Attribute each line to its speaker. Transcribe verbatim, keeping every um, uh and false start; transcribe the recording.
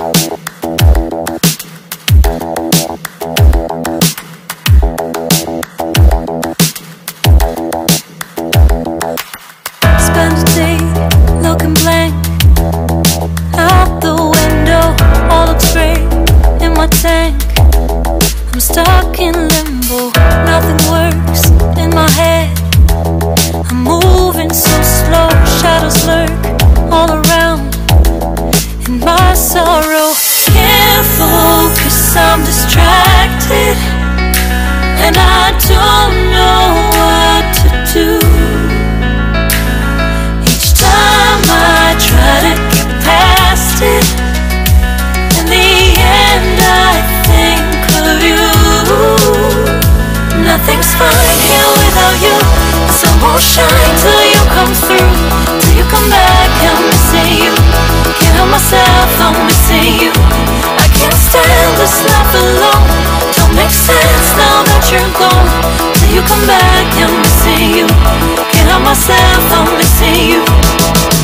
Speaker 1: Spend a day looking blank out the window, all looks great in my tank. I'm stuck in limbo, nothing works in my head. I'm moving so slow, shadows lurk all around in my sorrow. Can't focus, I'm distracted, and I don't know what to do. Each time I try to get past it, in the end I think of you. Nothing's fine here without you. The sun won't shine till you come through, till you come back. I'm missing you, can't help myself, I'm missing you. I can't stand this life alone, don't make sense now that you're gone. Till you come back, I'm missing you, can't help myself, I'm missing you.